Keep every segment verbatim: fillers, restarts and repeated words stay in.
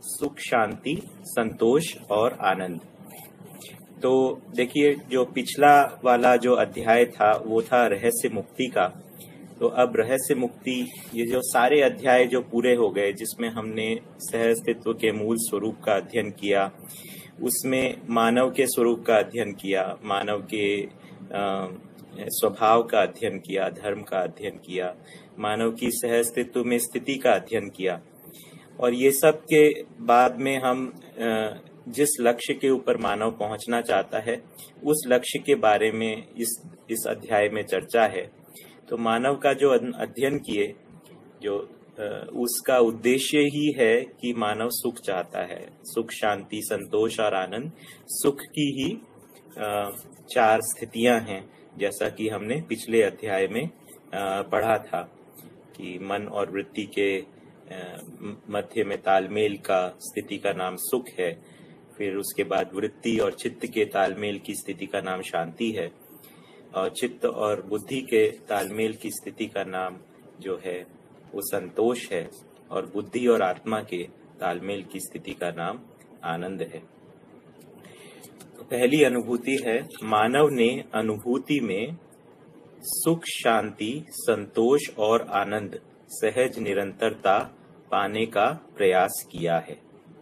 सुख, शांति, संतोष और आनंद। तो देखिए, जो पिछला वाला जो अध्याय था वो था रहस्य मुक्ति का। तो अब रहस्य मुक्ति, ये जो सारे अध्याय जो पूरे हो गए, जिसमें हमने सहअस्तित्व के मूल स्वरूप का अध्ययन किया, उसमें मानव के स्वरूप का अध्ययन किया, मानव के स्वभाव का अध्ययन किया, धर्म का अध्ययन किया, मानव की सहअस्तित्व में स्थिति का अध्ययन किया। और ये सब के बाद में हम जिस लक्ष्य के ऊपर मानव पहुंचना चाहता है, उस लक्ष्य के बारे में इस इस अध्याय में चर्चा है। तो मानव का जो अध्ययन किए, जो उसका उद्देश्य ही है कि मानव सुख चाहता है। सुख, शांति, संतोष और आनंद, सुख की ही चार स्थितियां हैं, जैसा कि हमने पिछले अध्याय में पढ़ा था कि मन और वृत्ति के मध्य में तालमेल का स्थिति का नाम सुख है। फिर उसके बाद वृत्ति और चित्त के तालमेल की स्थिति का नाम शांति है, और चित्त और बुद्धि के तालमेल की स्थिति का नाम जो है वो संतोष है, और बुद्धि और आत्मा के तालमेल की स्थिति का नाम आनंद है। तो पहली अनुभूति है, मानव ने अनुभूति में सुख, शांति, संतोष और आनंद, सहज निरंतरता पाने का प्रयास किया है।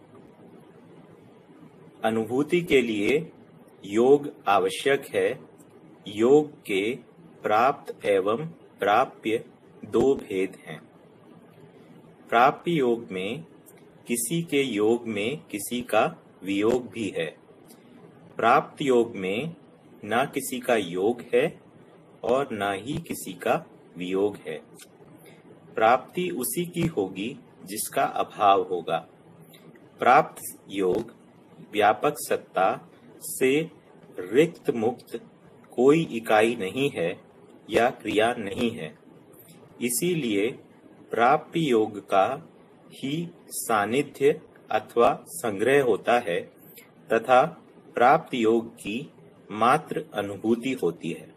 अनुभूति के लिए योग आवश्यक है। योग के प्राप्त एवं प्राप्य दो भेद हैं। प्राप्य योग में किसी के योग में किसी का वियोग भी है। प्राप्त योग में ना किसी का योग है और ना ही किसी का वियोग है। प्राप्ति उसी की होगी जिसका अभाव होगा। प्राप्त योग व्यापक सत्ता से रिक्त मुक्त कोई इकाई नहीं है या क्रिया नहीं है। इसीलिए प्राप्ति योग का ही सानिध्य अथवा संग्रह होता है तथा प्राप्त योग की मात्र अनुभूति होती है।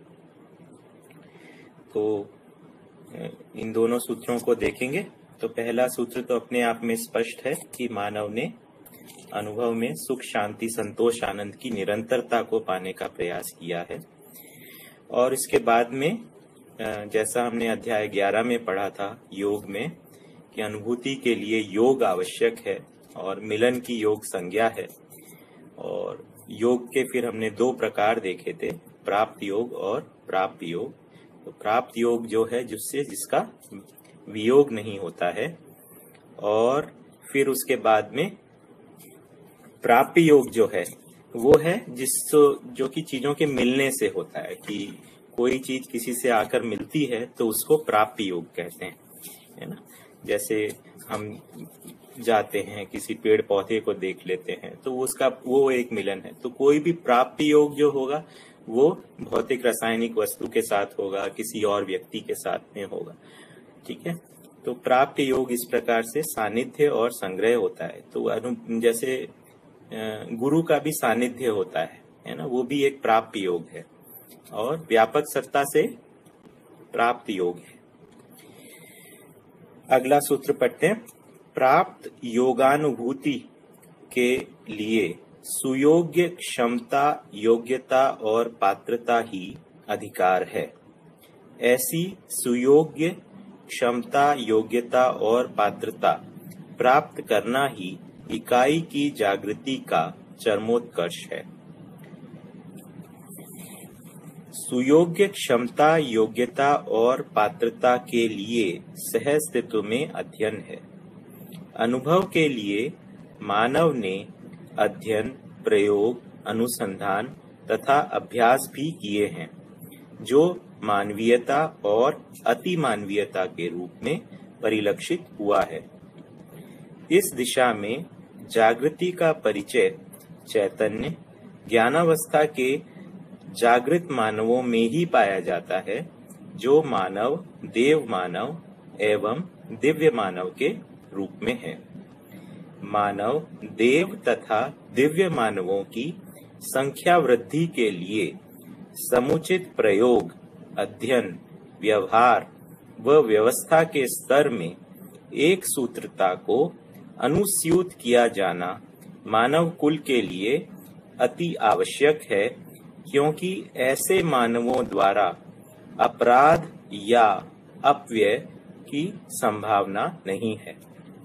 तो इन दोनों सूत्रों को देखेंगे। तो पहला सूत्र तो अपने आप में स्पष्ट है कि मानव ने अनुभव में सुख, शांति, संतोष, आनंद की निरंतरता को पाने का प्रयास किया है। और इसके बाद में जैसा हमने अध्याय ग्यारह में पढ़ा था योग में, कि अनुभूति के लिए योग आवश्यक है और मिलन की योग संज्ञा है। और योग के फिर हमने दो प्रकार देखे थे, प्राप्त योग और प्राप्य योग। तो प्राप्त योग जो है जिससे जिसका वियोग नहीं होता है, और फिर उसके बाद में प्राप्य योग जो है वो है जिस जो कि चीजों के मिलने से होता है, कि कोई चीज किसी से आकर मिलती है तो उसको प्राप्य योग कहते हैं, है ना। जैसे हम जाते हैं किसी पेड़ पौधे को देख लेते हैं तो उसका वो एक मिलन है। तो कोई भी प्राप्य योग जो होगा वो भौतिक रासायनिक वस्तु के साथ होगा, किसी और व्यक्ति के साथ में होगा, ठीक है। तो प्राप्य योग इस प्रकार से सानिध्य और संग्रह होता है। तो अनु जैसे गुरु का भी सानिध्य होता है, है ना, वो भी एक प्राप्य योग है, और व्यापक सत्ता से प्राप्त योग है। अगला सूत्र पढ़ते हैं। प्राप्त योगानुभूति के लिए सुयोग्य क्षमता, योग्यता और पात्रता ही अधिकार है। ऐसी सुयोग्य क्षमता, योग्यता और पात्रता प्राप्त करना ही इकाई की जागृति का चरमोत्कर्ष है। सुयोग्य क्षमता, योग्यता और पात्रता के लिए सहअस्तित्व में अध्ययन है। अनुभव के लिए मानव ने अध्ययन, प्रयोग, अनुसंधान तथा अभ्यास भी किए हैं, जो मानवीयता और अति मानवीयता के रूप में परिलक्षित हुआ है। इस दिशा में जागृति का परिचय चैतन्य ज्ञानावस्था के जागृत मानवों में ही पाया जाता है, जो मानव, देव मानव एवं दिव्य मानव के रूप में है। मानव, देव तथा दिव्य मानवों की संख्या वृद्धि के लिए समुचित प्रयोग, अध्ययन, व्यवहार व व्यवस्था के स्तर में एक सूत्रता को अनुस्यूत किया जाना मानव कुल के लिए अति आवश्यक है, क्योंकि ऐसे मानवों द्वारा अपराध या अपव्यय की संभावना नहीं है।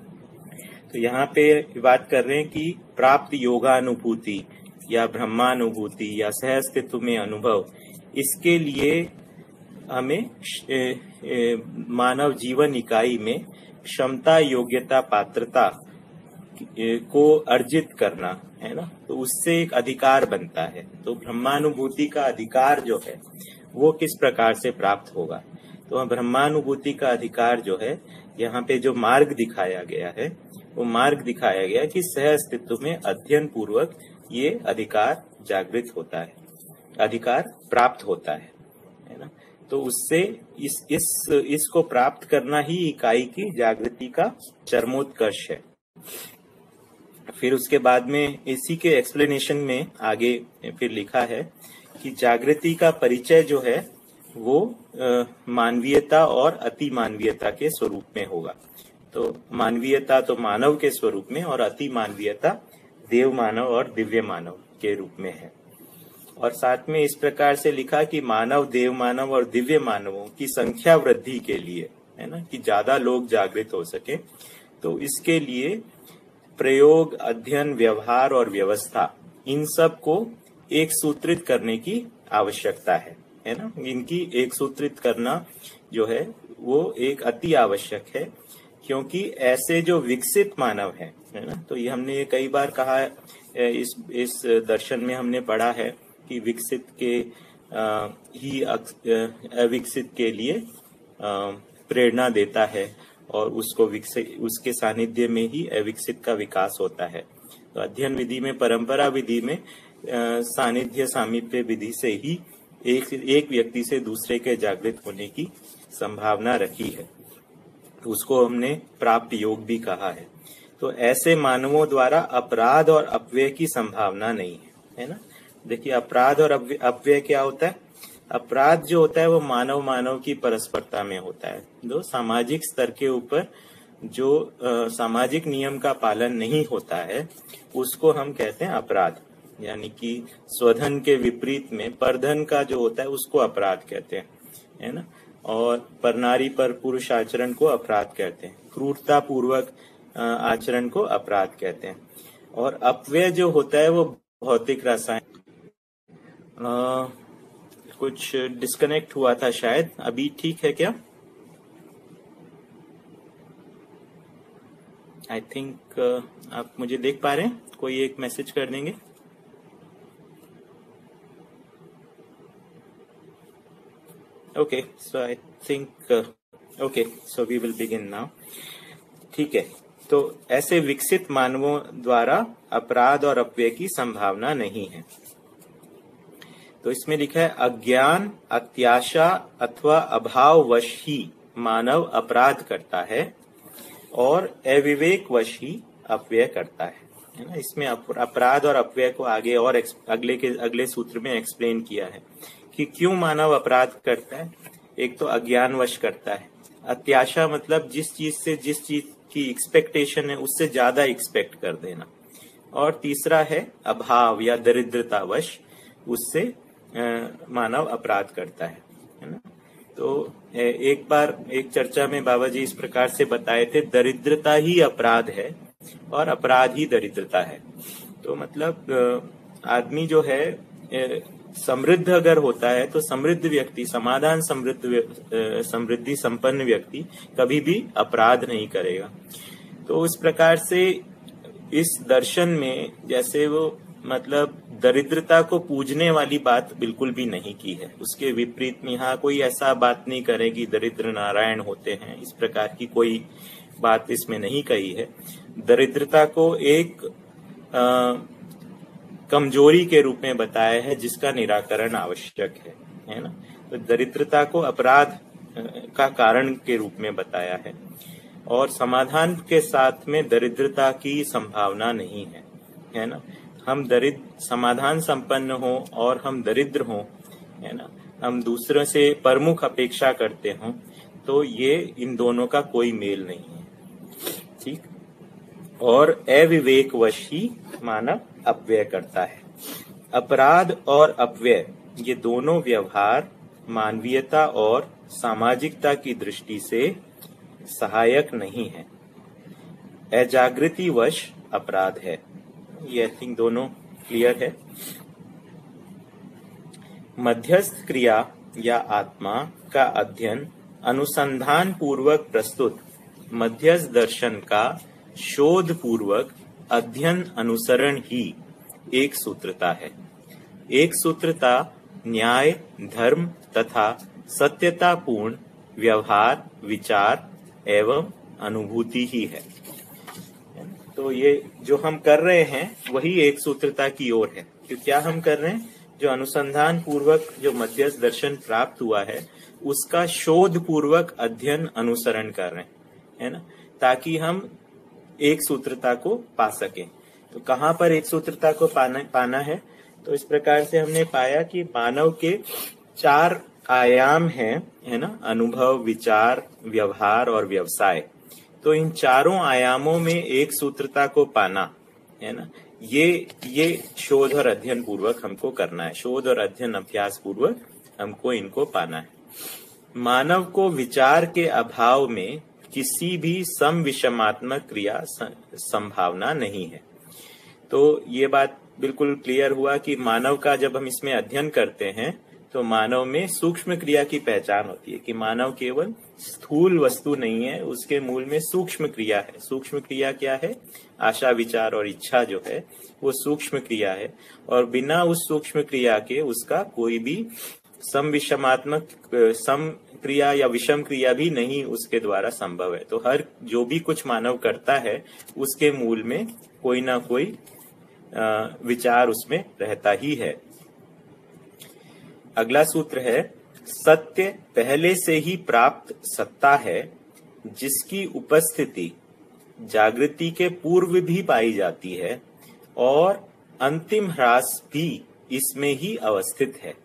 तो यहाँ पे बात कर रहे हैं कि प्राप्त योगानुभूति या ब्रह्मानुभूति या सह अस्तित्व में अनुभव, इसके लिए हमें ए, ए, मानव जीवन इकाई में क्षमता, योग्यता, पात्रता को अर्जित करना है ना, तो उससे एक अधिकार बनता है। तो ब्रह्मानुभूति का अधिकार जो है वो किस प्रकार से प्राप्त होगा? तो ब्रह्मानुभूति का अधिकार जो है, यहाँ पे जो मार्ग दिखाया गया है वो मार्ग दिखाया गया कि सह अस्तित्व में अध्ययन पूर्वक ये अधिकार जागृत होता है, अधिकार प्राप्त होता है, है ना। तो उससे इस इस इसको प्राप्त करना ही इकाई की जागृति का चरमोत्कर्ष है। फिर उसके बाद में इसी के एक्सप्लेनेशन में आगे फिर लिखा है कि जागृति का परिचय जो है वो मानवीयता और अति मानवीयता के स्वरूप में होगा। तो मानवीयता तो मानव के स्वरूप में और अति मानवीयता देव मानव और दिव्य मानव के रूप में है। और साथ में इस प्रकार से लिखा कि मानव, देव मानव और दिव्य मानवों की संख्या वृद्धि के लिए, है ना, कि ज्यादा लोग जागृत हो सके, तो इसके लिए प्रयोग, अध्ययन, व्यवहार और व्यवस्था, इन सब को एक सूत्रित करने की आवश्यकता है, है ना। इनकी एक सूत्रित करना जो है वो एक अति आवश्यक है, क्योंकि ऐसे जो विकसित मानव है, है ना, तो ये हमने कई बार कहा है, इस इस दर्शन में हमने पढ़ा है कि विकसित के आ, ही अविकसित के लिए आ, प्रेरणा देता है और उसको विकसित, उसके सानिध्य में ही अविकसित का विकास होता है। तो अध्ययन विधि में, परंपरा विधि में सानिध्य सामीप्य विधि से ही एक एक व्यक्ति से दूसरे के जागृत होने की संभावना रखी है। तो उसको हमने प्राप्त योग भी कहा है। तो ऐसे मानवों द्वारा अपराध और अपव्यय की संभावना नहीं है, है ना। देखिए, अपराध और अपव्यय क्या होता है? अपराध जो होता है वो मानव मानव की परस्परता में होता है। जो सामाजिक स्तर के ऊपर जो आ, सामाजिक नियम का पालन नहीं होता है उसको हम कहते हैं अपराध, यानी कि स्वधन के विपरीत में परधन का जो होता है उसको अपराध कहते हैं, है ना। और परनारी पर पुरुष आचरण को अपराध कहते हैं, क्रूरता पूर्वक आचरण को अपराध कहते हैं। और अपव्यय जो होता है वो भौतिक, रसायन, कुछ डिस्कनेक्ट हुआ था शायद, अभी ठीक है क्या? आई थिंक uh, आप मुझे देख पा रहे हैं? कोई एक मैसेज कर देंगे। Okay, so I think okay, so we will begin now. ठीक है, तो ऐसे विकसित मानवों द्वारा अपराध और अपव्यय की संभावना नहीं है। तो इसमें लिखा है, अज्ञान, अत्याशा अथवा अभाववश ही मानव अपराध करता है और अविवेकवश ही अपव्यय करता है, है ना। इसमें अपराध और अपव्यय को आगे और अगले के अगले सूत्र में एक्सप्लेन किया है कि क्यों मानव अपराध करता है। एक तो अज्ञानवश करता है, अत्याशा मतलब जिस चीज से जिस चीज की एक्सपेक्टेशन है उससे ज्यादा एक्सपेक्ट कर देना, और तीसरा है अभाव या दरिद्रतावश, उससे मानव अपराध करता है, है ना। तो एक बार एक चर्चा में बाबा जी इस प्रकार से बताए थे, दरिद्रता ही अपराध है और अपराध ही दरिद्रता है। तो मतलब आदमी जो है समृद्ध अगर होता है तो समृद्ध व्यक्ति, समाधान समृद्ध समृद्धि संपन्न व्यक्ति कभी भी अपराध नहीं करेगा। तो उस प्रकार से इस दर्शन में जैसे वो मतलब दरिद्रता को पूजने वाली बात बिल्कुल भी नहीं की है, उसके विपरीत में यहाँ कोई ऐसा बात नहीं करेगी दरिद्र नारायण होते हैं, इस प्रकार की कोई बात इसमें नहीं कही है। दरिद्रता को एक आ, कमजोरी के रूप में बताया है जिसका निराकरण आवश्यक है, है ना। तो दरिद्रता को अपराध का कारण के रूप में बताया है और समाधान के साथ में दरिद्रता की संभावना नहीं है, है ना। हम दरिद्र समाधान संपन्न हो और हम दरिद्र हो, है ना, हम दूसरों से प्रमुख अपेक्षा करते हो, तो ये इन दोनों का कोई मेल नहीं है। ठीक, और अविवेकवश ही मानव अपव्यय करता है। अपराध और अपव्यय ये दोनों व्यवहार मानवीयता और सामाजिकता की दृष्टि से सहायक नहीं है। अजागृतिवश अपराध है। ये आई थिंक दोनों क्लियर है। मध्यस्थ क्रिया या आत्मा का अध्ययन अनुसंधान पूर्वक प्रस्तुत मध्यस्थ दर्शन का शोध पूर्वक अध्ययन अनुसरण ही एक सूत्रता है। एक सूत्रता न्याय, धर्म तथा सत्यतापूर्ण व्यवहार, विचार एवं अनुभूति ही है। तो ये जो हम कर रहे हैं वही एक सूत्रता की ओर है। तो क्या हम कर रहे हैं? जो अनुसंधान पूर्वक जो मध्यस्थ दर्शन प्राप्त हुआ है उसका शोध पूर्वक अध्ययन अनुसरण कर रहे हैं, है ना, ताकि हम एक सूत्रता को पा सकें। तो कहाँ पर एक सूत्रता को पाना पाना है? तो इस प्रकार से हमने पाया कि मानव के चार आयाम हैं, है ना, अनुभव, विचार, व्यवहार और व्यवसाय। तो इन चारों आयामों में एक सूत्रता को पाना, है ना, ये ये शोध और अध्ययन पूर्वक हमको करना है। शोध और अध्ययन अभ्यास पूर्वक हमको इनको पाना है। मानव को विचार के अभाव में किसी भी सम विषमात्मक क्रिया संभावना नहीं है। तो ये बात बिल्कुल क्लियर हुआ कि मानव का जब हम इसमें अध्ययन करते हैं तो मानव में सूक्ष्म क्रिया की पहचान होती है कि मानव केवल स्थूल वस्तु नहीं है, उसके मूल में सूक्ष्म क्रिया है। सूक्ष्म क्रिया क्या है? आशा, विचार और इच्छा जो है वो सूक्ष्म क्रिया है, और बिना उस सूक्ष्म क्रिया के उसका कोई भी सम विषमात्मक सम क्रिया या विषम क्रिया भी नहीं उसके द्वारा संभव है। तो हर जो भी कुछ मानव करता है उसके मूल में कोई ना कोई विचार उसमें रहता ही है। अगला सूत्र है, सत्य पहले से ही प्राप्त सत्ता है जिसकी उपस्थिति जागृति के पूर्व भी पाई जाती है और अंतिम ह्रास भी इसमें ही अवस्थित है।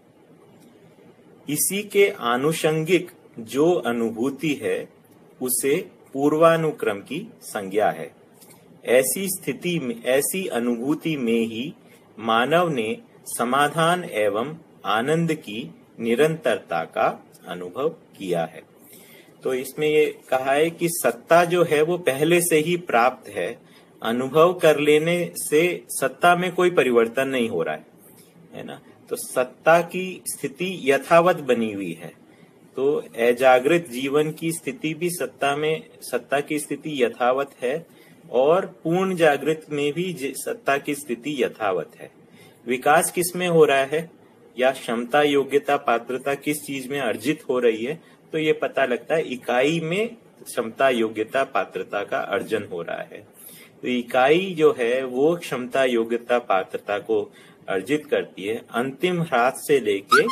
इसी के आनुषंगिक जो अनुभूति है उसे पूर्वानुक्रम की संज्ञा है। ऐसी स्थिति में, ऐसी अनुभूति में ही मानव ने समाधान एवं आनंद की निरंतरता का अनुभव किया है। तो इसमें ये कहा है कि सत्ता जो है वो पहले से ही प्राप्त है। अनुभव कर लेने से सत्ता में कोई परिवर्तन नहीं हो रहा है, है ना। तो सत्ता की स्थिति यथावत बनी हुई है। तो अजागृत जीवन की स्थिति भी सत्ता में, सत्ता की स्थिति यथावत है और पूर्ण जागृत में भी सत्ता की स्थिति यथावत है। विकास किस में हो रहा है या क्षमता, योग्यता, पात्रता किस चीज में अर्जित हो रही है? तो ये पता लगता है इकाई में क्षमता, योग्यता, पात्रता का अर्जन हो रहा है। तो इकाई जो है वो क्षमता, योग्यता, पात्रता को अर्जित करती है। अंतिम ह्रास से लेके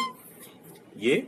ये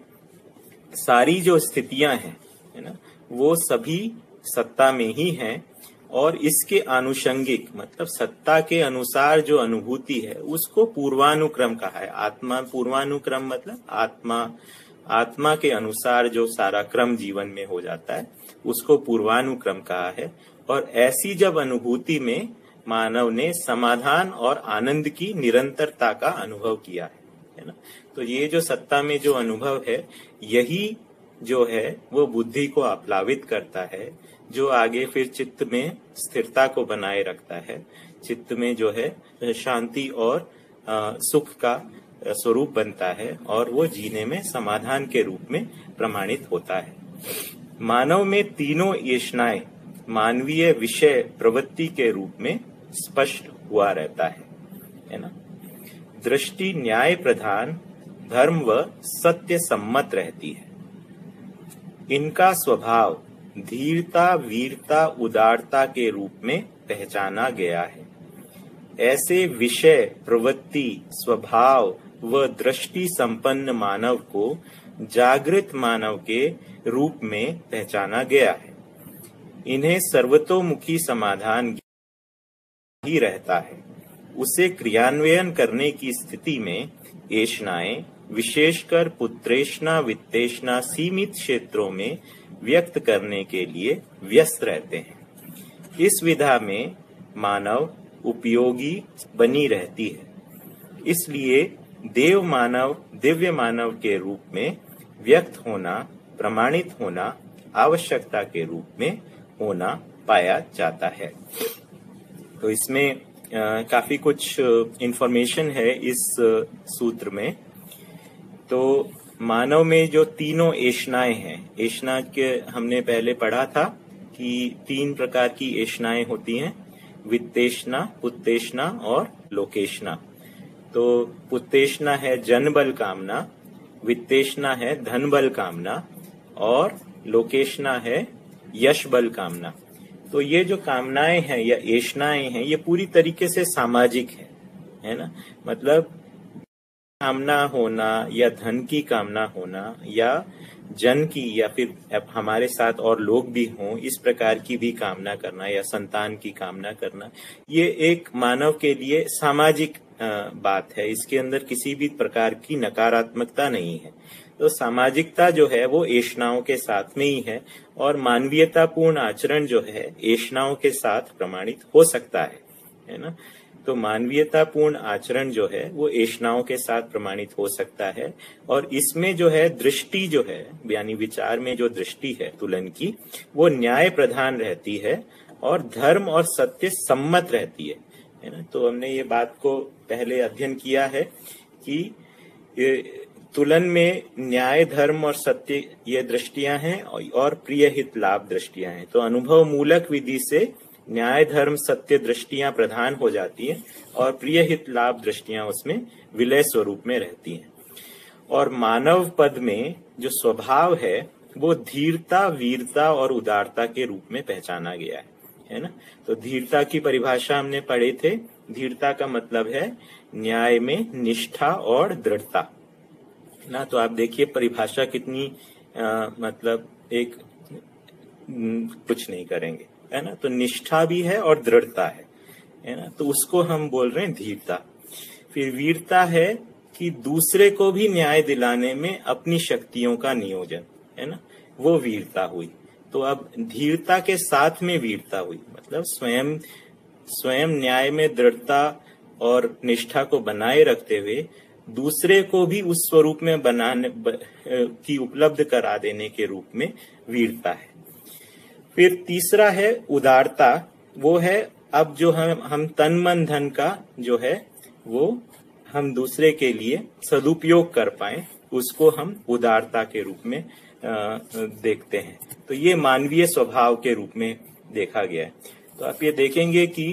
सारी जो स्थितियां हैं, है ना, वो सभी सत्ता में ही हैं और इसके आनुषंगिक मतलब सत्ता के अनुसार जो अनुभूति है उसको पूर्वानुक्रम कहा है। आत्मा पूर्वानुक्रम मतलब आत्मा आत्मा के अनुसार जो सारा क्रम जीवन में हो जाता है उसको पूर्वानुक्रम कहा है। और ऐसी जब अनुभूति में मानव ने समाधान और आनंद की निरंतरता का अनुभव किया है, है ना। तो ये जो सत्ता में जो अनुभव है यही जो है वो बुद्धि को आप्लावित करता है, जो आगे फिर चित्त में स्थिरता को बनाए रखता है। चित्त में जो है शांति और आ, सुख का स्वरूप बनता है और वो जीने में समाधान के रूप में प्रमाणित होता है। मानव में तीनों येषणाएं मानवीय विषय प्रवृत्ति के रूप में स्पष्ट हुआ रहता है, है ना। दृष्टि न्याय प्रधान, धर्म व सत्य सम्मत रहती है। इनका स्वभाव धीरता, वीरता, उदारता के रूप में पहचाना गया है। ऐसे विषय, प्रवृत्ति, स्वभाव व दृष्टि संपन्न मानव को जागृत मानव के रूप में पहचाना गया है। इन्हें सर्वतोमुखी समाधान ही रहता है। उसे क्रियान्वयन करने की स्थिति में येषणाएं विशेषकर पुत्रेषणा, वित्तेषणा सीमित क्षेत्रों में व्यक्त करने के लिए व्यस्त रहते हैं। इस विधा में मानव उपयोगी बनी रहती है। इसलिए देव मानव दिव्य मानव के रूप में व्यक्त होना, प्रमाणित होना, आवश्यकता के रूप में होना पाया जाता है। तो इसमें आ, काफी कुछ इंफॉर्मेशन है इस सूत्र में। तो मानव में जो तीनों एषणाएं हैं, एषणा के हमने पहले पढ़ा था कि तीन प्रकार की एषणाएं होती हैं, वित्तेषणा, पुत्तेषणा और लोकेषणा। तो पुत्तेषणा है जन बल कामना, वित्तेषणा है धन बल कामना और लोकेषणा है यश बल कामना। तो ये जो कामनाएं हैं या एषणाएं हैं ये पूरी तरीके से सामाजिक है, है ना। मतलब कामना होना या धन की कामना होना या जन की या फिर हमारे साथ और लोग भी हों इस प्रकार की भी कामना करना या संतान की कामना करना, ये एक मानव के लिए सामाजिक बात है। इसके अंदर किसी भी प्रकार की नकारात्मकता नहीं है। तो सामाजिकता जो है वो एषणाओं के साथ में ही है और मानवीयतापूर्ण आचरण जो है एषणाओं के साथ प्रमाणित हो सकता है, है ना। तो मानवीयतापूर्ण आचरण जो है वो एषणाओं के साथ प्रमाणित हो सकता है और इसमें जो है दृष्टि जो है यानी विचार में जो दृष्टि है तुलन की, वो न्याय प्रधान रहती है और धर्म और सत्य सम्मत रहती है, है ना। तो हमने ये बात को पहले अध्ययन किया है कि तुलन में न्याय, धर्म और सत्य ये दृष्टियां हैं और प्रिय हित लाभ दृष्टियां हैं। तो अनुभव मूलक विधि से न्याय, धर्म, सत्य दृष्टियां प्रधान हो जाती हैं और प्रिय हित लाभ दृष्टियां उसमें विलय स्वरूप में रहती हैं। और मानव पद में जो स्वभाव है वो धीरता, वीरता और उदारता के रूप में पहचाना गया है, है ना। तो धीरता की परिभाषा हमने पढ़े थे। धीरता का मतलब है न्याय में निष्ठा और दृढ़ता ना। तो आप देखिए परिभाषा कितनी आ, मतलब एक न, कुछ नहीं करेंगे, है ना। तो निष्ठा भी है और दृढ़ता है, है ना। तो उसको हम बोल रहे हैं धीरता। फिर वीरता है कि दूसरे को भी न्याय दिलाने में अपनी शक्तियों का नियोजन, है ना, वो वीरता हुई। तो अब धीरता के साथ में वीरता हुई, मतलब स्वयं स्वयं न्याय में दृढ़ता और निष्ठा को बनाए रखते हुए दूसरे को भी उस स्वरूप में बनाने ब, की उपलब्ध करा देने के रूप में वीरता है। फिर तीसरा है उदारता। वो है अब जो हम हम तन मन धन का जो है वो हम दूसरे के लिए सदुपयोग कर पाए, उसको हम उदारता के रूप में आ, देखते हैं। तो ये मानवीय स्वभाव के रूप में देखा गया है। तो आप ये देखेंगे कि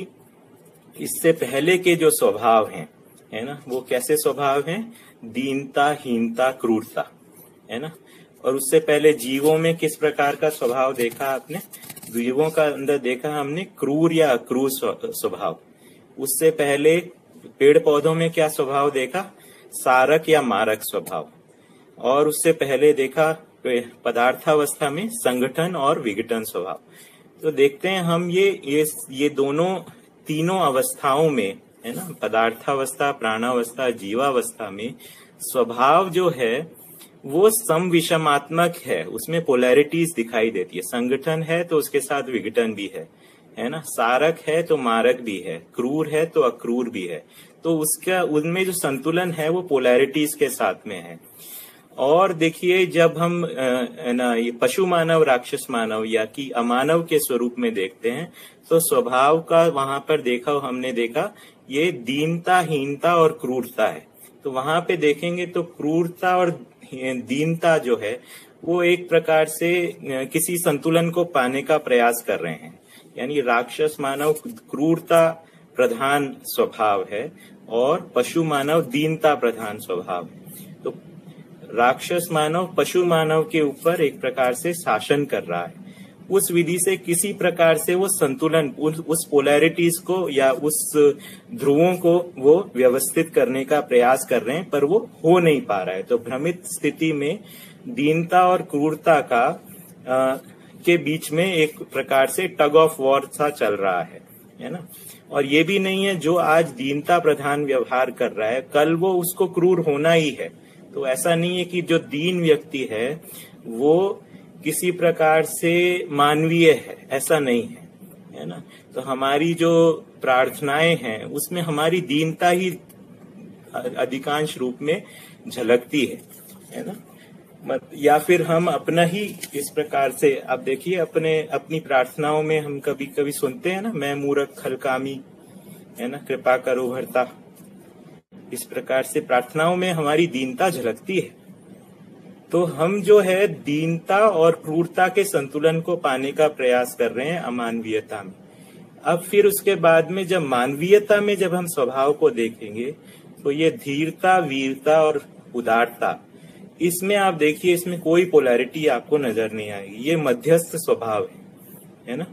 इससे पहले के जो स्वभाव हैं, है ना, वो कैसे स्वभाव हैं? दीनता, हीनता, क्रूरता, है ना। और उससे पहले जीवों में किस प्रकार का स्वभाव देखा आपने? जीवों का अंदर देखा हमने क्रूर या अक्रूर स्वभाव। उससे पहले पेड़ पौधों में क्या स्वभाव देखा? सारक या मारक स्वभाव। और उससे पहले देखा पदार्थावस्था में संगठन और विघटन स्वभाव। तो देखते हैं हम ये ये ये दोनों तीनों अवस्थाओं में, है ना, पदार्थावस्था, प्राणावस्था, जीवावस्था में स्वभाव जो है वो सम विषमात्मक है। उसमें पोलैरिटीज दिखाई देती है। संगठन है तो उसके साथ विघटन भी है, है ना। सारक है तो मारक भी है, क्रूर है तो अक्रूर भी है। तो उसका उनमें जो संतुलन है वो पोलैरिटीज के साथ में है। और देखिए जब हम ना ये पशु मानव, राक्षस मानव या कि अमानव के स्वरूप में देखते हैं तो स्वभाव का वहां पर देखा हमने देखा ये दीनता, हीनता और क्रूरता है। तो वहां पे देखेंगे तो क्रूरता और दीनता जो है वो एक प्रकार से किसी संतुलन को पाने का प्रयास कर रहे हैं। यानी राक्षस मानव क्रूरता प्रधान स्वभाव है और पशु मानव दीनता प्रधान स्वभाव है। तो राक्षस मानव पशु मानव के ऊपर एक प्रकार से शासन कर रहा है। उस विधि से किसी प्रकार से वो संतुलन, उस, उस पोलैरिटीज को या उस ध्रुवों को वो व्यवस्थित करने का प्रयास कर रहे हैं, पर वो हो नहीं पा रहा है। तो भ्रमित स्थिति में दीनता और क्रूरता का आ, के बीच में एक प्रकार से टग ऑफ वॉर सा चल रहा है, है ना। और ये भी नहीं है जो आज दीनता प्रधान व्यवहार कर रहा है कल वो उसको क्रूर होना ही है। तो ऐसा नहीं है कि जो दीन व्यक्ति है वो किसी प्रकार से मानवीय है, ऐसा नहीं है, है ना। तो हमारी जो प्रार्थनाएं हैं उसमें हमारी दीनता ही अधिकांश रूप में झलकती है, है ना। मत या फिर हम अपना ही इस प्रकार से, आप देखिए अपने अपनी प्रार्थनाओं में हम कभी कभी सुनते हैं ना, मैं मूर्ख खलकामी, है ना, कृपा करो भरता। इस प्रकार से प्रार्थनाओं में हमारी दीनता झलकती है। तो हम जो है दीनता और क्रूरता के संतुलन को पाने का प्रयास कर रहे हैं अमानवीयता में। अब फिर उसके बाद में जब मानवीयता में जब हम स्वभाव को देखेंगे तो ये धीरता, वीरता और उदारता, इसमें आप देखिए इसमें कोई पोलैरिटी आपको नजर नहीं आएगी, ये मध्यस्थ स्वभाव है, है ना।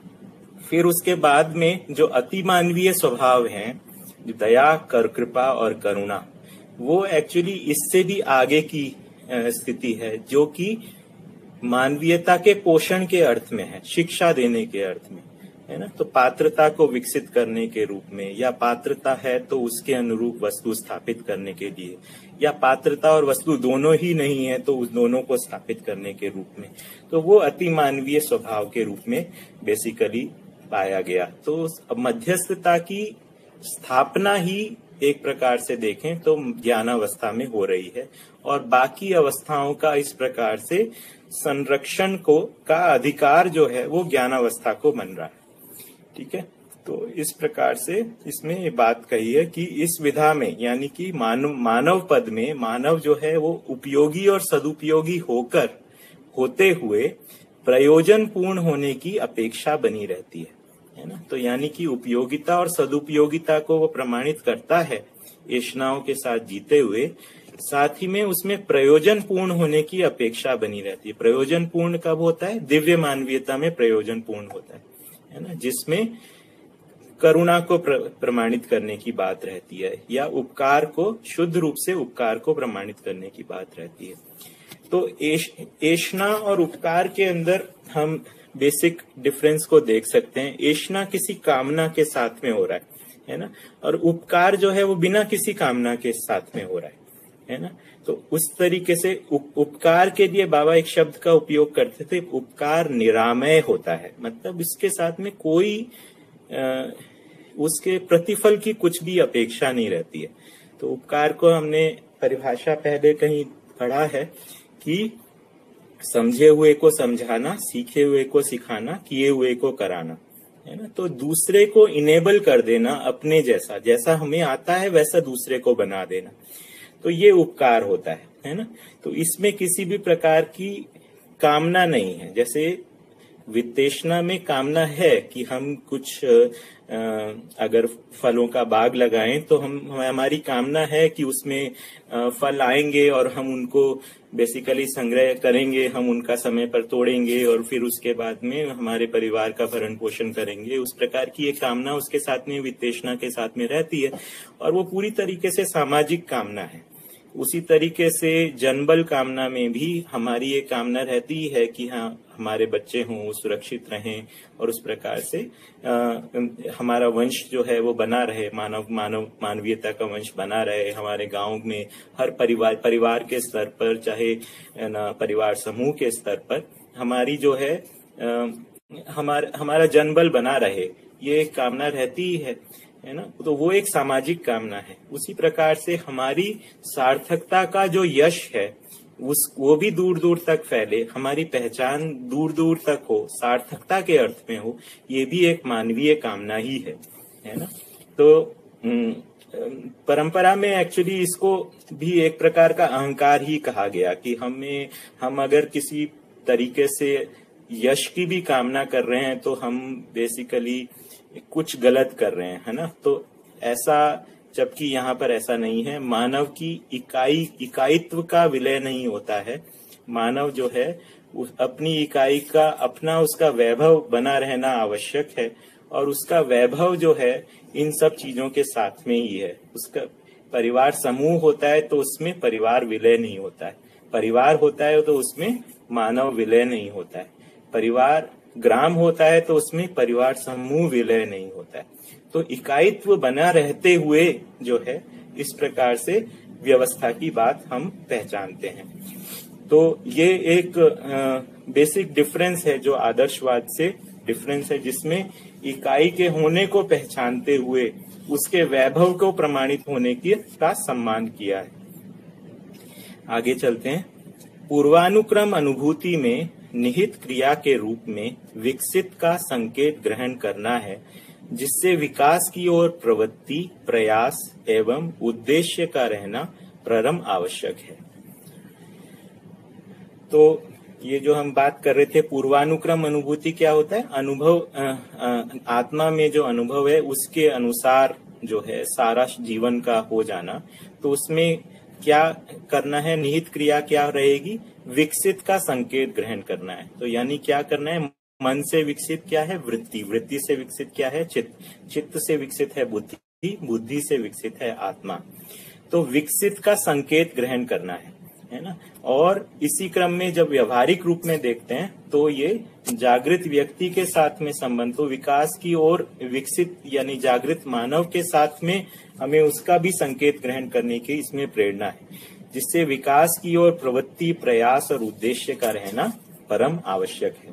फिर उसके बाद में जो अति मानवीय स्वभाव हैं, दया, कर, कृपा और करुणा, वो एक्चुअली इससे भी आगे की स्थिति है, जो कि मानवीयता के पोषण के अर्थ में है, शिक्षा देने के अर्थ में, है ना। तो पात्रता को विकसित करने के रूप में, या पात्रता है तो उसके अनुरूप वस्तु स्थापित करने के लिए, या पात्रता और वस्तु दोनों ही नहीं है तो उस दोनों को स्थापित करने के रूप में, तो वो अति मानवीय स्वभाव के रूप में बेसिकली पाया गया। तो मध्यस्थता की स्थापना ही एक प्रकार से देखें तो ज्ञानावस्था में हो रही है, और बाकी अवस्थाओं का इस प्रकार से संरक्षण को का अधिकार जो है वो ज्ञानावस्था को बन रहा है, ठीक है। तो इस प्रकार से इसमें ये बात कही है कि इस विधा में, यानी कि मानव मानव पद में मानव जो है वो उपयोगी और सदुपयोगी होकर होते हुए प्रयोजन पूर्ण होने की अपेक्षा बनी रहती है, है ना। तो यानी कि उपयोगिता और सदुपयोगिता को वो प्रमाणित करता है ऐषणाओं के साथ जीते हुए, साथ ही में उसमें प्रयोजन पूर्ण होने की अपेक्षा बनी रहती है। प्रयोजन पूर्ण कब होता है? दिव्य मानवीयता में प्रयोजन पूर्ण होता है, है ना, जिसमें करुणा को प्र, प्रमाणित करने की बात रहती है, या उपकार को, शुद्ध रूप से उपकार को प्रमाणित करने की बात रहती है। तो ऐषणा और उपकार के अंदर हम बेसिक डिफरेंस को देख सकते हैं। ऐषणा किसी कामना के साथ में हो रहा है, है ना, और उपकार जो है वो बिना किसी कामना के साथ में हो रहा है, है ना। तो उस तरीके से उप, उपकार के लिए बाबा एक शब्द का उपयोग करते थे, उपकार निरामय होता है, मतलब इसके साथ में कोई आ, उसके प्रतिफल की कुछ भी अपेक्षा नहीं रहती है। तो उपकार को हमने परिभाषा पहले कहीं पढ़ा है कि समझे हुए को समझाना, सीखे हुए को सिखाना, किए हुए को कराना, है ना। तो दूसरे को इनेबल कर देना, अपने जैसा, जैसा हमें आता है वैसा दूसरे को बना देना, तो ये उपकार होता है, है ना। तो इसमें किसी भी प्रकार की कामना नहीं है। जैसे वित्तेषणा में कामना है कि हम कुछ अगर फलों का बाग लगाएं तो हम हमारी कामना है कि उसमें फल आएंगे और हम उनको बेसिकली संग्रह करेंगे, हम उनका समय पर तोड़ेंगे और फिर उसके बाद में हमारे परिवार का भरण पोषण करेंगे। उस प्रकार की एक कामना उसके साथ में, वित्तेषणा के साथ में रहती है, और वो पूरी तरीके से सामाजिक कामना है। उसी तरीके से जनबल कामना में भी हमारी ये कामना रहती है कि हाँ हमारे बच्चे हों, वो सुरक्षित रहें, और उस प्रकार से आ, हमारा वंश जो है वो बना रहे, मानव मानव मानवीयता का वंश बना रहे। हमारे गांव में हर परिवार परिवार के स्तर पर, चाहे ना परिवार समूह के स्तर पर, हमारी जो है आ, हमारा हमारा जनबल बना रहे, ये एक कामना रहती है, है ना। तो वो एक सामाजिक कामना है। उसी प्रकार से हमारी सार्थकता का जो यश है उस वो भी दूर दूर तक फैले, हमारी पहचान दूर दूर तक हो, सार्थकता के अर्थ में हो, ये भी एक मानवीय कामना ही है, है ना। तो परंपरा में एक्चुअली इसको भी एक प्रकार का अहंकार ही कहा गया कि हमें हम अगर किसी तरीके से यश की भी कामना कर रहे हैं तो हम बेसिकली कुछ गलत कर रहे हैं, है ना। तो ऐसा, जबकि यहाँ पर ऐसा नहीं है। मानव की इकाई इकाईत्व का विलय नहीं होता है। मानव जो है उस अपनी इकाई का, अपना उसका वैभव बना रहना आवश्यक है, और उसका वैभव जो है इन सब चीजों के साथ में ही है। उसका परिवार समूह होता है तो उसमें परिवार विलय नहीं होता है, परिवार होता है तो उसमें मानव विलय नहीं होता है, परिवार ग्राम होता है तो उसमें परिवार समूह विलय नहीं होता है। तो इकाईत्व बना रहते हुए जो है इस प्रकार से व्यवस्था की बात हम पहचानते हैं। तो ये एक बेसिक डिफरेंस है जो आदर्शवाद से डिफरेंस है, जिसमें इकाई के होने को पहचानते हुए उसके वैभव को प्रमाणित होने की का सम्मान किया है। आगे चलते हैं। पूर्वानुक्रम अनुभूति में निहित क्रिया के रूप में विकसित का संकेत ग्रहण करना है, जिससे विकास की ओर प्रवृत्ति, प्रयास एवं उद्देश्य का रहना परम आवश्यक है। तो ये जो हम बात कर रहे थे पूर्वानुक्रम अनुभूति क्या होता है, अनुभव आ, आ, आत्मा में जो अनुभव है उसके अनुसार जो है सारा जीवन का हो जाना। तो उसमें क्या करना है, निहित क्रिया क्या रहेगी, विकसित का संकेत ग्रहण करना है। तो यानी क्या करना है, मन से विकसित क्या है, वृत्ति, वृत्ति से विकसित क्या है, चित्त, चित्त से विकसित है बुद्धि, बुद्धि से विकसित है आत्मा। तो विकसित का संकेत ग्रहण करना है, है ना। और इसी क्रम में जब व्यवहारिक रूप में देखते हैं तो ये जागृत व्यक्ति के साथ में संबंध, तो विकास की ओर विकसित यानी जागृत मानव के साथ में हमें उसका भी संकेत ग्रहण करने की इसमें प्रेरणा है, जिससे विकास की ओर प्रवृत्ति, प्रयास और उद्देश्य का रहना परम आवश्यक है।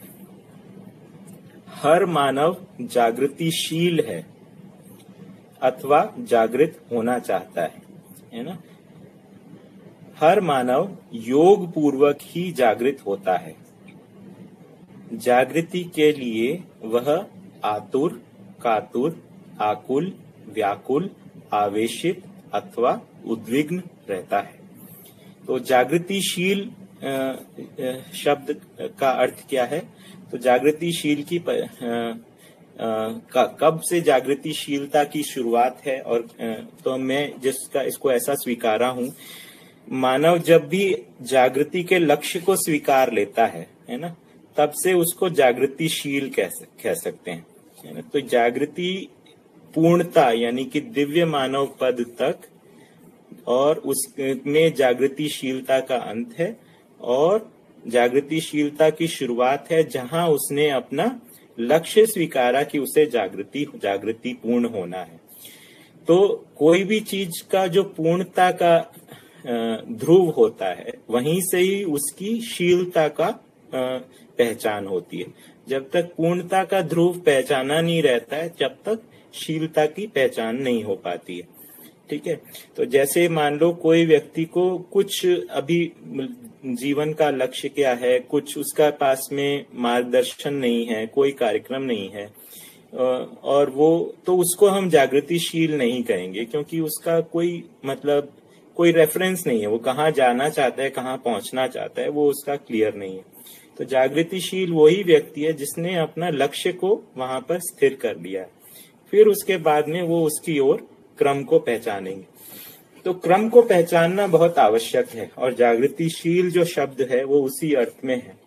हर मानव जागृतिशील है अथवा जागृत होना चाहता है, है ना। हर मानव योग पूर्वक ही जागृत होता है। जागृति के लिए वह आतुर, कातुर, आकुल, व्याकुल, आवेशित अथवा उद्विग्न रहता है। तो जागृतिशील शब्द का अर्थ क्या है, तो जागृतिशील की प, आ, आ, कब से जागृतिशीलता की शुरुआत है, और आ, तो मैं जिसका इसको ऐसा स्वीकारा हूं, मानव जब भी जागृति के लक्ष्य को स्वीकार लेता है, है ना, तब से उसको जागृतिशील कह कह सकते हैं, है ना। तो जागृति पूर्णता यानी कि दिव्य मानव पद तक, और उसमें जागृतिशीलता का अंत है, और जागृतिशीलता की शुरुआत है जहां उसने अपना लक्ष्य स्वीकारा कि उसे जागृति जागृति पूर्ण होना है। तो कोई भी चीज का जो पूर्णता का ध्रुव होता है, वहीं से ही उसकी शीलता का पहचान होती है। जब तक पूर्णता का ध्रुव पहचाना नहीं रहता है, जब तक शीलता की पहचान नहीं हो पाती है। ठीक है। तो जैसे मान लो कोई व्यक्ति को कुछ अभी जीवन का लक्ष्य क्या है, कुछ उसका पास में मार्गदर्शन नहीं है, कोई कार्यक्रम नहीं है, और वो तो उसको हम जागृतिशील नहीं कहेंगे, क्योंकि उसका कोई मतलब कोई रेफरेंस नहीं है, वो कहाँ जाना चाहता है, कहाँ पहुंचना चाहता है, वो उसका क्लियर नहीं है। तो जागृतिशील वही व्यक्ति है जिसने अपना लक्ष्य को वहां पर स्थिर कर लिया है, फिर उसके बाद में वो उसकी ओर क्रम को पहचानेंगे। तो क्रम को पहचानना बहुत आवश्यक है, और जागृतिशील जो शब्द है वो उसी अर्थ में है।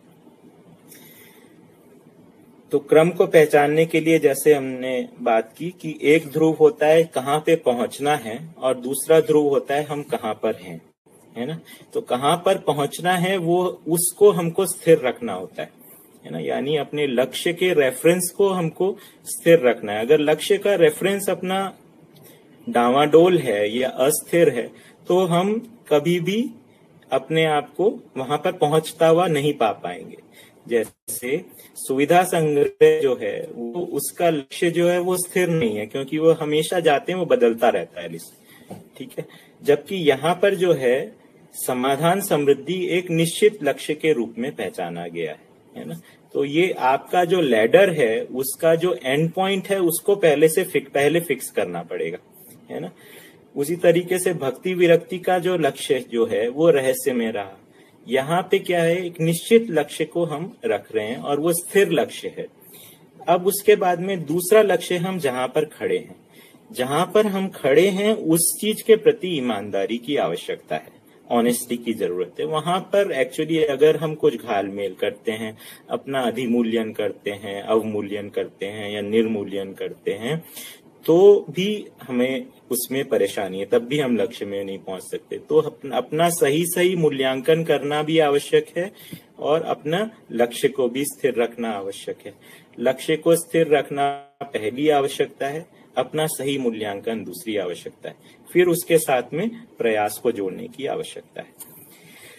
तो क्रम को पहचानने के लिए जैसे हमने बात की कि एक ध्रुव होता है कहाँ पे पहुंचना है, और दूसरा ध्रुव होता है हम कहाँ पर हैं, है ना। तो कहाँ पर पहुंचना है वो उसको हमको स्थिर रखना होता है, है ना। यानी अपने लक्ष्य के रेफरेंस को हमको स्थिर रखना है। अगर लक्ष्य का रेफरेंस अपना डावाडोल है या अस्थिर है, तो हम कभी भी अपने आप को वहां पर पहुंचता हुआ नहीं पा पाएंगे। जैसे सुविधा संग्रह जो है वो उसका लक्ष्य जो है वो स्थिर नहीं है, क्योंकि वो हमेशा जाते हैं, वो बदलता रहता है लिस्ट। ठीक है। जबकि यहाँ पर जो है समाधान समृद्धि एक निश्चित लक्ष्य के रूप में पहचाना गया है, है ना। तो ये आपका जो लैडर है उसका जो एंड पॉइंट है उसको पहले से फिक, पहले फिक्स करना पड़ेगा, है ना। उसी तरीके से भक्ति विरक्ति का जो लक्ष्य जो है वो रहस्य में रहा। यहाँ पे क्या है, एक निश्चित लक्ष्य को हम रख रहे हैं और वो स्थिर लक्ष्य है। अब उसके बाद में दूसरा लक्ष्य हम जहां पर खड़े हैं, जहां पर हम खड़े हैं उस चीज के प्रति ईमानदारी की आवश्यकता है, ऑनेस्टी की जरूरत है। वहां पर एक्चुअली अगर हम कुछ घालमेल करते हैं, अपना अधिमूल्यन करते हैं, अवमूल्यन करते हैं या निर्मूल्यन करते हैं, तो भी हमें उसमें परेशानी है, तब भी हम लक्ष्य में नहीं पहुंच सकते। तो अपना सही सही मूल्यांकन करना भी आवश्यक है, और अपना लक्ष्य को भी स्थिर रखना आवश्यक है। लक्ष्य को स्थिर रखना पहली आवश्यकता है, अपना सही मूल्यांकन दूसरी आवश्यकता है, फिर उसके साथ में प्रयास को जोड़ने की आवश्यकता है।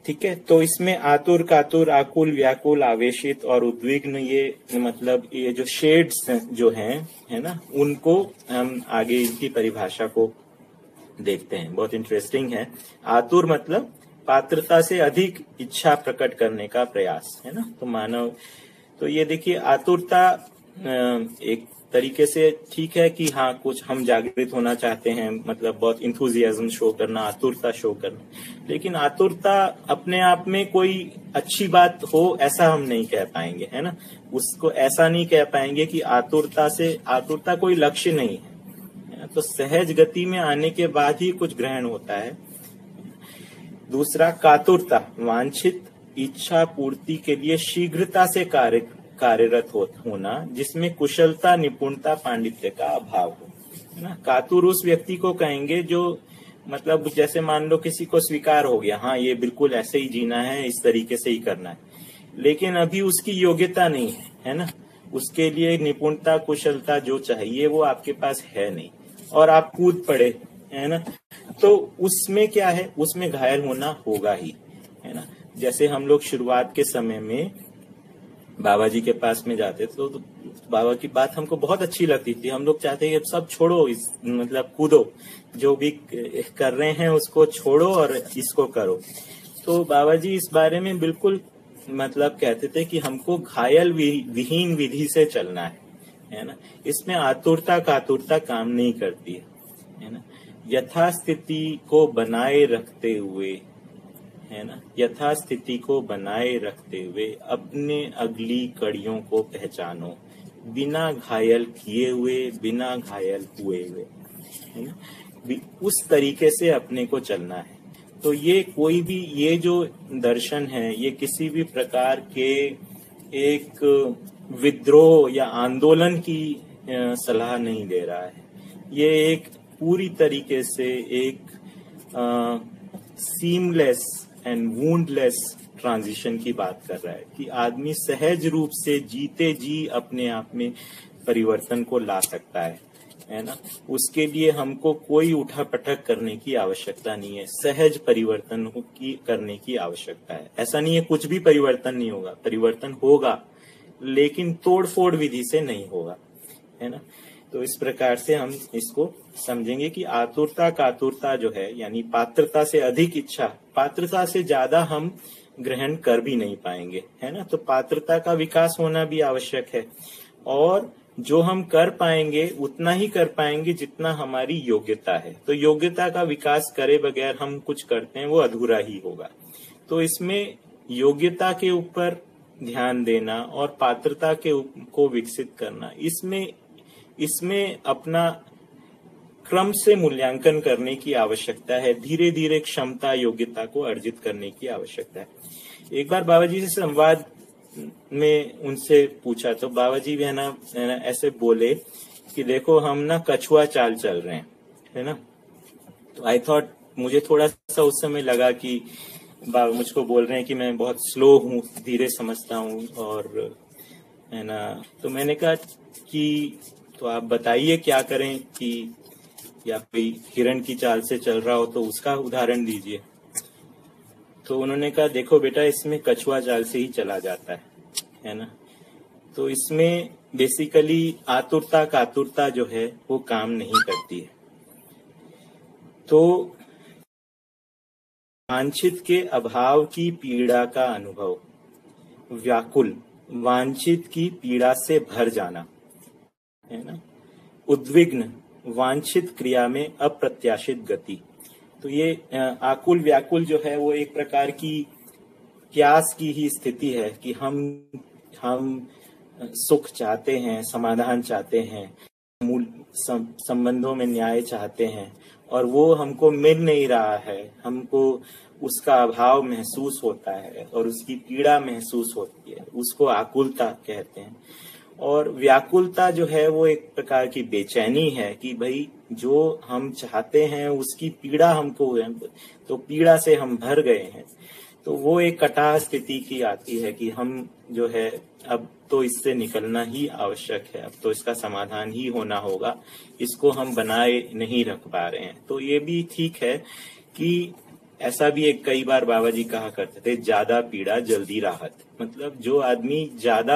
ठीक है। तो इसमें आतुर, कातुर, आकुल, व्याकुल, आवेशित और उद्विग्न, ये मतलब ये जो शेड्स जो हैं, है ना, उनको हम आगे इनकी परिभाषा को देखते हैं। बहुत इंटरेस्टिंग है। आतुर मतलब पात्रता से अधिक इच्छा प्रकट करने का प्रयास, है ना। तो मानव, तो ये देखिए आतुरता एक तरीके से ठीक है कि हाँ कुछ हम जागृत होना चाहते हैं, मतलब बहुत इंथुजियाज्म शो करना, आतुरता शो करना, लेकिन आतुरता अपने आप में कोई अच्छी बात हो ऐसा हम नहीं कह पाएंगे, है ना। उसको ऐसा नहीं कह पाएंगे कि आतुरता से, आतुरता कोई लक्ष्य नहीं है, तो सहज गति में आने के बाद ही कुछ ग्रहण होता है। दूसरा कातुरता, वांछित इच्छा पूर्ति के लिए शीघ्रता से कार्य कार्यरत हो, होना, जिसमें कुशलता, निपुणता, पांडित्य का अभाव हो, है ना। कातुर उस व्यक्ति को कहेंगे जो मतलब जैसे मान लो किसी को स्वीकार हो गया, हाँ ये बिल्कुल ऐसे ही जीना है, इस तरीके से ही करना है, लेकिन अभी उसकी योग्यता नहीं है, है ना। उसके लिए निपुणता, कुशलता जो चाहिए वो आपके पास है नहीं, और आप कूद पड़े, है ना, तो उसमें क्या है, उसमें घायल होना होगा ही, है ना। जैसे हम लोग शुरुआत के समय में बाबा जी के पास में जाते थे, तो, तो बाबा की बात हमको बहुत अच्छी लगती थी। हम लोग चाहते हैं सब छोड़ो, इस मतलब कूदो, जो भी कर रहे हैं उसको छोड़ो और इसको करो। तो बाबा जी इस बारे में बिल्कुल मतलब कहते थे कि हमको घायल विहीन विधि से चलना है, है ना। इसमें आतुरता कातुरता काम नहीं करती है, है ना। यथास्थिति को बनाए रखते हुए, है ना, यथास्थिति को बनाए रखते हुए अपने अगली कड़ियों को पहचानो, बिना घायल किए हुए, बिना घायल हुए हुए, है ना। उस तरीके से अपने को चलना है। तो ये कोई भी, ये जो दर्शन है, ये किसी भी प्रकार के एक विद्रोह या आंदोलन की सलाह नहीं दे रहा है। ये एक पूरी तरीके से एक सीमलेस एंड वुंडलेस ट्रांजिशन की बात कर रहा है कि आदमी सहज रूप से जीते जी अपने आप में परिवर्तन को ला सकता है, है ना। उसके लिए हमको कोई उठा पटक करने की आवश्यकता नहीं है, सहज परिवर्तन की करने की आवश्यकता है। ऐसा नहीं है कुछ भी परिवर्तन नहीं होगा, परिवर्तन होगा, लेकिन तोड़फोड़ विधि से नहीं होगा, है ना। तो इस प्रकार से हम इसको समझेंगे कि आतुरता कातुरता जो है, यानी पात्रता से अधिक इच्छा, पात्रता से ज्यादा हम ग्रहण कर भी नहीं पाएंगे, है ना। तो पात्रता का विकास होना भी आवश्यक है, और जो हम कर पाएंगे उतना ही कर पाएंगे जितना हमारी योग्यता है। तो योग्यता का विकास करे बगैर हम कुछ करते हैं वो अधूरा ही होगा। तो इसमें योग्यता के ऊपर ध्यान देना और पात्रता के को विकसित करना, इसमें इसमें अपना क्रम से मूल्यांकन करने की आवश्यकता है। धीरे धीरे क्षमता, योग्यता को अर्जित करने की आवश्यकता है। एक बार बाबा जी से संवाद में उनसे पूछा तो बाबा जी भी है ना, है ना ऐसे बोले कि देखो हम ना कछुआ चाल चल रहे हैं, है ना। तो आई थॉट, मुझे थोड़ा सा उस समय लगा कि बाबा मुझको बोल रहे हैं कि मैं बहुत स्लो हूँ, धीरे समझता हूँ, और है ना। तो मैंने कहा कि तो आप बताइए क्या करें, कि या कोई हिरण की चाल से चल रहा हो तो उसका उदाहरण दीजिए। तो उन्होंने कहा देखो बेटा, इसमें कछुआ चाल से ही चला जाता है, है ना। तो इसमें बेसिकली आतुरता कातुरता जो है वो काम नहीं करती है। तो वांछित के अभाव की पीड़ा का अनुभव, व्याकुल, वांछित की पीड़ा से भर जाना, है ना। उद्विग्न, वांछित क्रिया में अप्रत्याशित गति। तो ये आकुल व्याकुल जो है वो एक प्रकार की प्यास की ही स्थिति है कि हम हम सुख चाहते हैं, समाधान चाहते हैं, मूल संबंधों में न्याय चाहते हैं, और वो हमको मिल नहीं रहा है, हमको उसका अभाव महसूस होता है और उसकी पीड़ा महसूस होती है, उसको आकुलता कहते हैं। और व्याकुलता जो है वो एक प्रकार की बेचैनी है कि भाई जो हम चाहते हैं उसकी पीड़ा हमको है, तो पीड़ा से हम भर गए हैं। तो वो एक कटाह स्थिति की आती है कि हम जो है अब तो इससे निकलना ही आवश्यक है, अब तो इसका समाधान ही होना होगा, इसको हम बनाए नहीं रख पा रहे हैं। तो ये भी ठीक है कि ऐसा भी एक कई बार बाबा जी कहा करते थे, ज्यादा पीड़ा जल्दी राहत। मतलब जो आदमी ज्यादा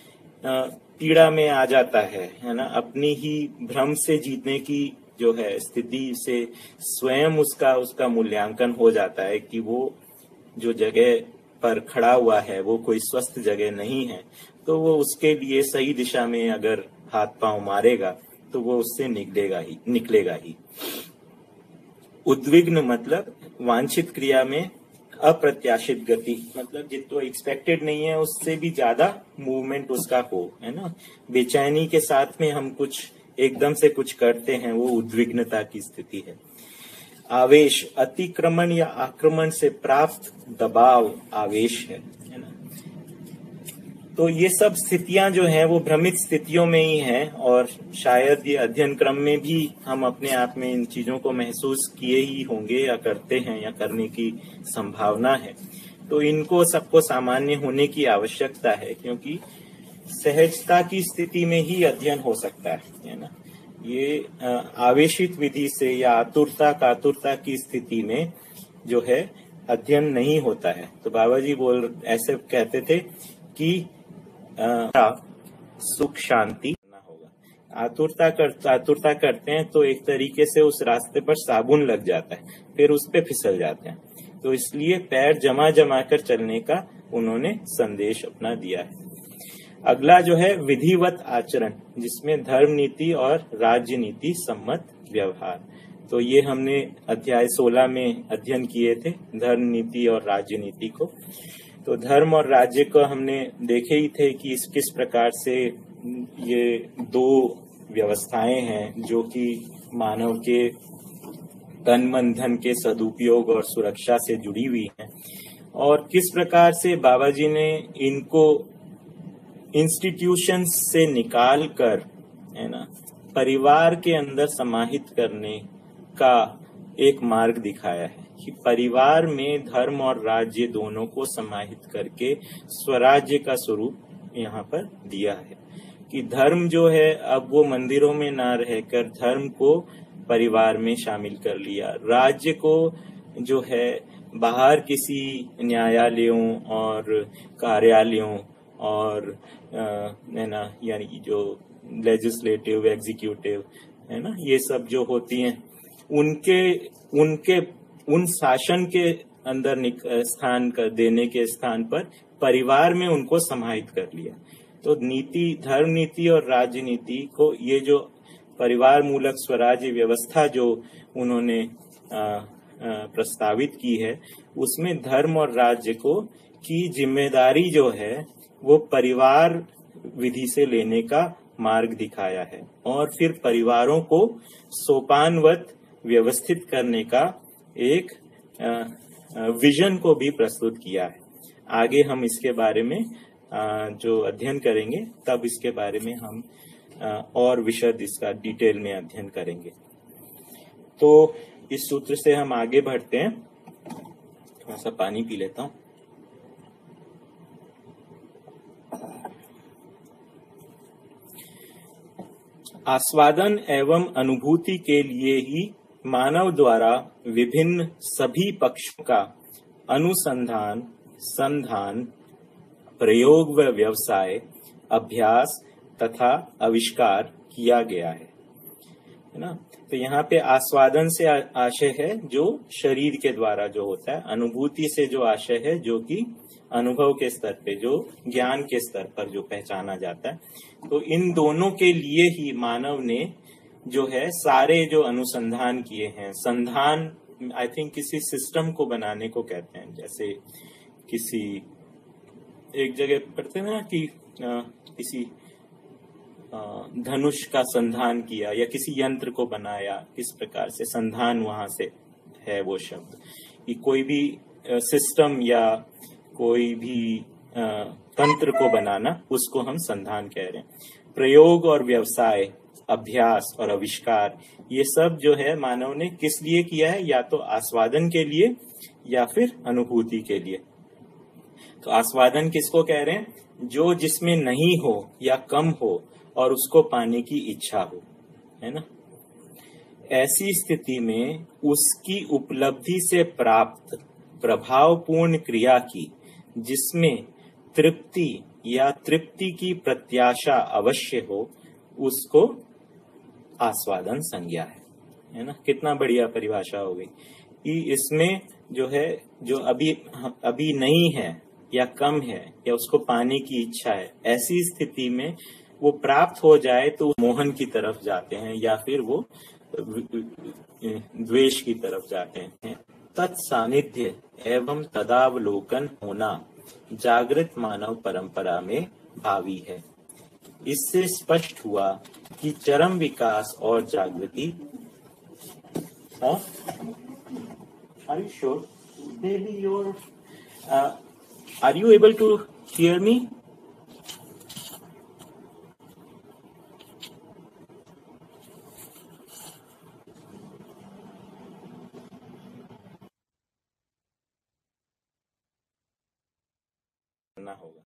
पीड़ा में आ जाता है है ना, अपनी ही भ्रम से जीतने की जो है स्थिति से स्वयं उसका उसका मूल्यांकन हो जाता है कि वो जो जगह पर खड़ा हुआ है वो कोई स्वस्थ जगह नहीं है, तो वो उसके लिए सही दिशा में अगर हाथ पांव मारेगा तो वो उससे निकलेगा ही निकलेगा ही। उद्विग्न मतलब वांछित क्रिया में अप्रत्याशित गति, मतलब जितना एक्सपेक्टेड नहीं है उससे भी ज्यादा मूवमेंट उसका हो, है ना। बेचैनी के साथ में हम कुछ एकदम से कुछ करते हैं, वो उद्विग्नता की स्थिति है। आवेश अतिक्रमण या आक्रमण से प्राप्त दबाव आवेश है, है ना। तो ये सब स्थितियां जो हैं वो भ्रमित स्थितियों में ही हैं, और शायद ये अध्ययन क्रम में भी हम अपने आप में इन चीजों को महसूस किए ही होंगे या करते हैं या करने की संभावना है। तो इनको सबको सामान्य होने की आवश्यकता है, क्योंकि सहजता की स्थिति में ही अध्ययन हो सकता है, है ना। ये आवेशित विधि से या आतुरता कातुरता की स्थिति में जो है अध्ययन नहीं होता है। तो बाबा जी बोल ऐसे कहते थे कि आ, सुख शांति ना होगा। आतुरता कर आतुरता करते हैं तो एक तरीके से उस रास्ते पर साबुन लग जाता है, फिर उस पे फिसल जाते हैं। तो इसलिए पैर जमा जमा कर चलने का उन्होंने संदेश अपना दिया है। अगला जो है विधिवत आचरण, जिसमें धर्म नीति और राज्य नीति सम्मत व्यवहार। तो ये हमने अध्याय सोलह में अध्ययन किए थे, धर्म नीति और राज्य नीति को। तो धर्म और राज्य को हमने देखे ही थे कि इस किस प्रकार से ये दो व्यवस्थाएं हैं जो कि मानव के तन मन धन के सदुपयोग और सुरक्षा से जुड़ी हुई हैं, और किस प्रकार से बाबा जी ने इनको इंस्टीट्यूशंस से निकाल कर, है ना, परिवार के अंदर समाहित करने का एक मार्ग दिखाया है कि परिवार में धर्म और राज्य दोनों को समाहित करके स्वराज्य का स्वरूप यहाँ पर दिया है। कि धर्म जो है अब वो मंदिरों में ना रहकर धर्म को परिवार में शामिल कर लिया, राज्य को जो है बाहर किसी न्यायालयों और कार्यालयों और है ना, यानी जो लेजिस्लेटिव एग्जीक्यूटिव है ना, ये सब जो होती हैं उनके उनके उन शासन के अंदर स्थान कर देने के स्थान पर परिवार में उनको समाहित कर लिया। तो नीति, धर्म नीति और राज्य नीति को, ये जो परिवार मूलक स्वराज्य व्यवस्था जो उन्होंने आ, आ, प्रस्तावित की है, उसमें धर्म और राज्य को की जिम्मेदारी जो है वो परिवार विधि से लेने का मार्ग दिखाया है, और फिर परिवारों को सोपानवत व्यवस्थित करने का एक विजन को भी प्रस्तुत किया है। आगे हम इसके बारे में आ, जो अध्ययन करेंगे तब इसके बारे में हम आ, और विशद इसका डिटेल में अध्ययन करेंगे। तो इस सूत्र से हम आगे बढ़ते हैं। थोड़ा सा पानी पी लेता हूं। आस्वादन एवं अनुभूति के लिए ही मानव द्वारा विभिन्न सभी पक्षों का अनुसंधान, संधान, प्रयोग व व्यवसाय, अभ्यास तथा आविष्कार किया गया है, है ना। तो यहाँ पे आस्वादन से आशय है जो शरीर के द्वारा जो होता है, अनुभूति से जो आशय है जो कि अनुभव के स्तर पे, जो ज्ञान के स्तर पर जो पहचाना जाता है। तो इन दोनों के लिए ही मानव ने जो है सारे जो अनुसंधान किए हैं, संधान आई थिंक किसी सिस्टम को बनाने को कहते हैं। जैसे किसी एक जगह पढ़ते हैं ना कि आ, किसी आ, धनुष का संधान किया या किसी यंत्र को बनाया, किस प्रकार से संधान वहां से है वो शब्द। कि कोई भी सिस्टम या कोई भी आ, तंत्र को बनाना, उसको हम संधान कह रहे हैं। प्रयोग और व्यवसाय, अभ्यास और आविष्कार, ये सब जो है मानव ने किस लिए किया है, या तो आस्वादन के लिए या फिर अनुभूति के लिए। तो आस्वादन किसको कह रहे हैं? जो जिसमें नहीं हो या कम हो और उसको पाने की इच्छा हो, है ना। ऐसी स्थिति में उसकी उपलब्धि से प्राप्त प्रभावपूर्ण क्रिया की जिसमें तृप्ति या तृप्ति की प्रत्याशा अवश्य हो, उसको आस्वादन संज्ञा है। है ना, कितना बढ़िया परिभाषा हो गई कि इसमें जो है, जो अभी अभी नहीं है या कम है या उसको पाने की इच्छा है, ऐसी स्थिति में वो प्राप्त हो जाए तो मोहन की तरफ जाते हैं या फिर वो द्वेष की तरफ जाते हैं। तत्सानिध्य एवं तदावलोकन होना जागृत मानव परंपरा में भावी है। इससे स्पष्ट हुआ कि चरम विकास और जागृति है। Are you sure? Maybe you're. Uh, are you able to hear me? करना होगा।